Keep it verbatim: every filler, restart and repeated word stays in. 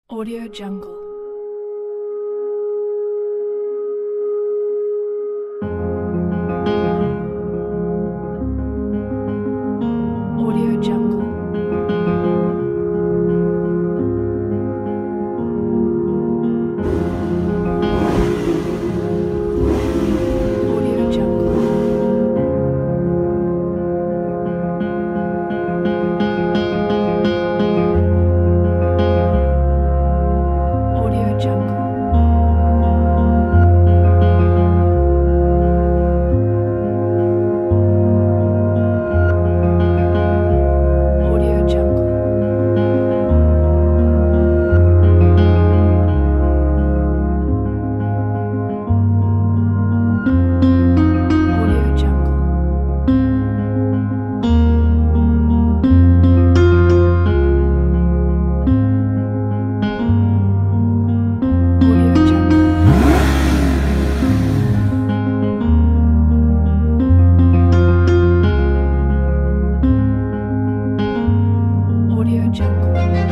Audio Jungle. Audio Jungle. Audio Jungle. Audio Jungle. Audio Jungle. Audio Jungle. Audio Jungle. Audio Jungle.